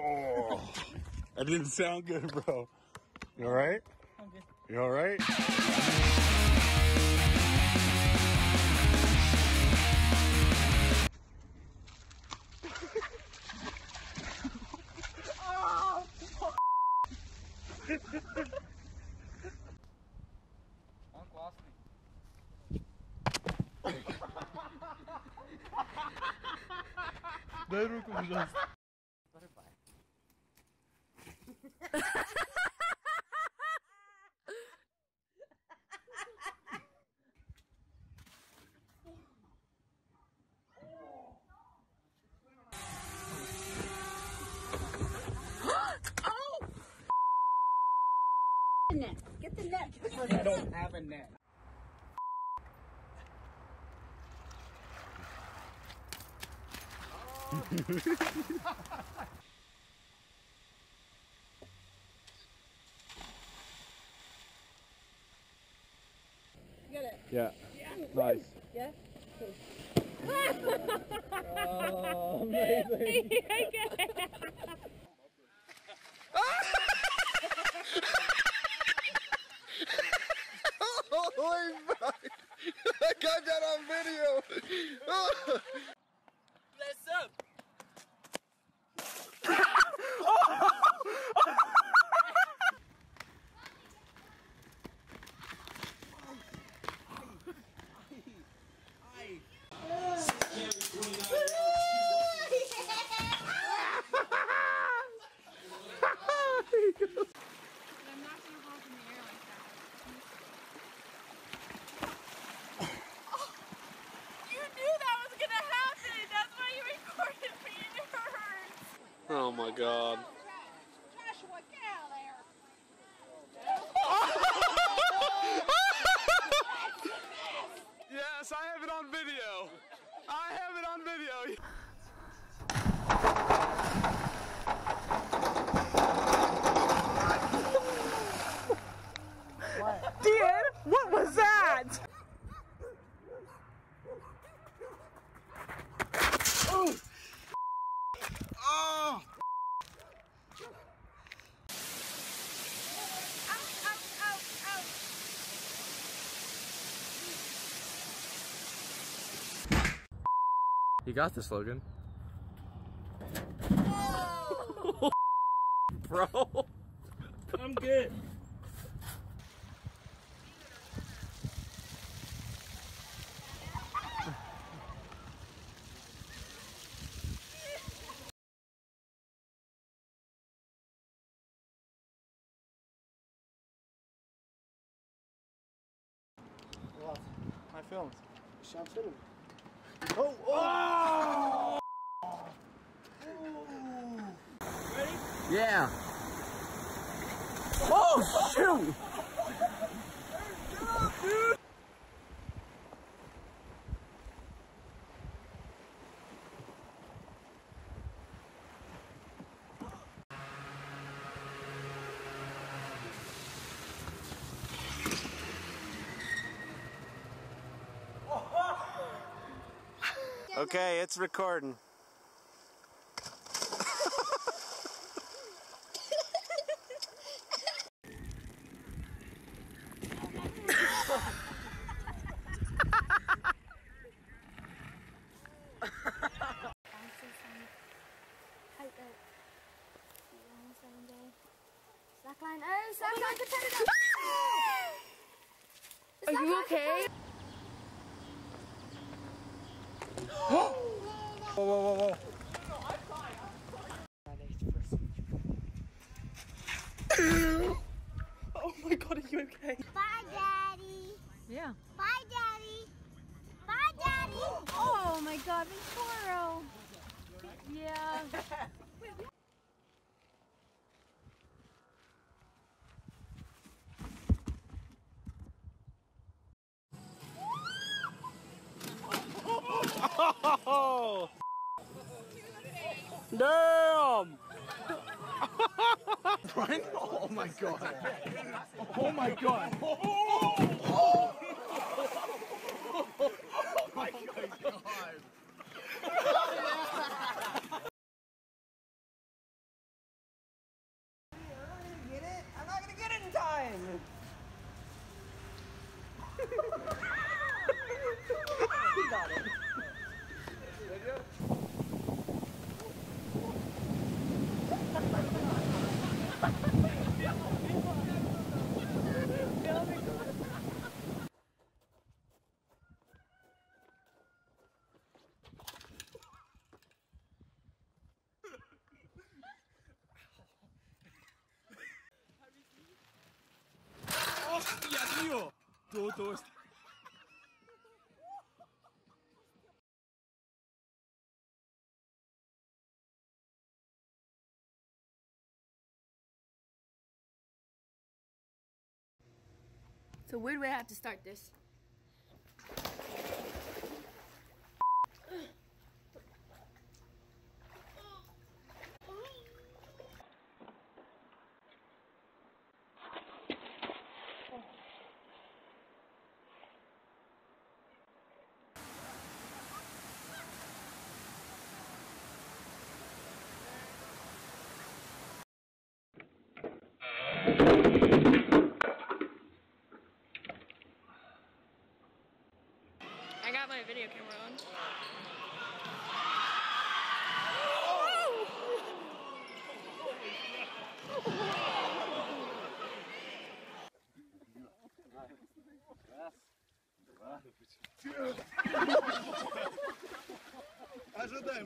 Oh, that didn't sound good, bro. You all right? I'm good. You all right? Uncle lost me. Дай руку, пожалуйста. Butterfly. Get the net. I don't have a net. Get it. Yeah. Nice. Yeah. Oh, amazing. Holy fuck! I got that on video! Bless up. I'm not gonna hold in the air like that. You knew that was gonna happen! That's why you recorded me and it hurts! Oh my god. Joshua, get out of there. Yes, I have it on video. I have it on video. Dear, what was that? Oh! Oh! You got this, Logan. Bro. I'm good. What? My films. I'm filming. Oh! Ready? Yeah. Oh, shoot! Okay, it's recording. Slackline, oh, slackline, potato! Are you okay? Whoa, whoa, whoa, whoa. Oh my god, are you okay? Bye, Daddy! Yeah. Bye, Daddy! Bye, Daddy! Oh my god, Venturo. Yeah. Oh! Damn! Brian? Oh my god. Oh my god. Oh my god. It's a weird way I have to start this. I got my video camera on. Ожидаем.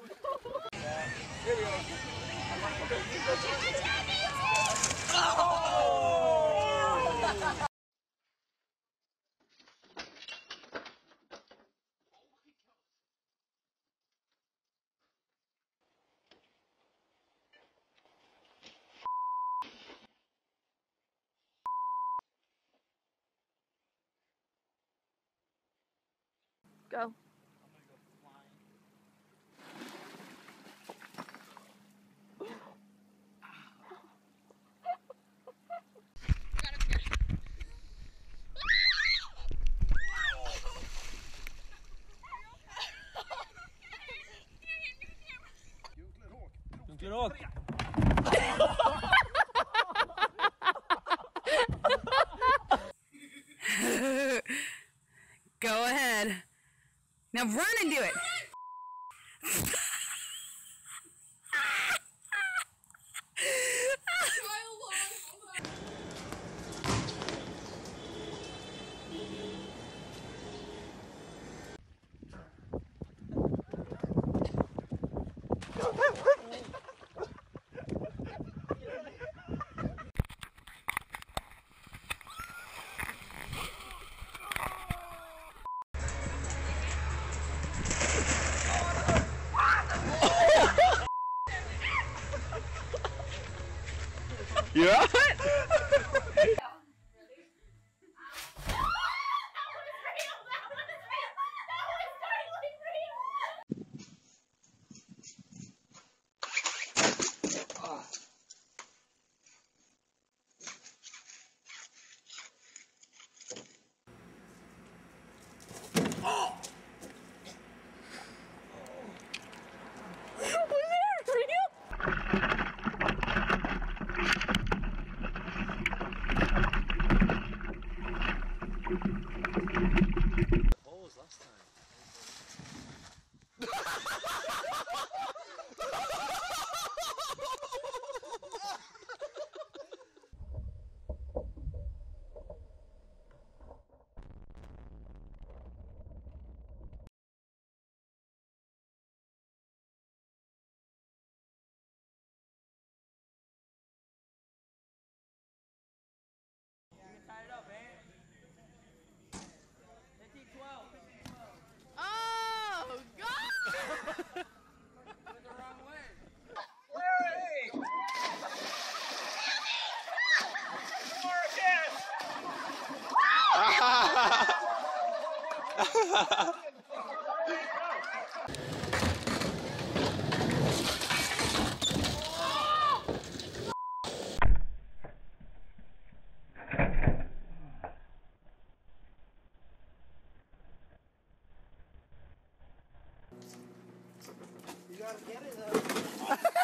Go. Get off. Go ahead. Now run and do it. You alright? Oh, God! You gotta get it though.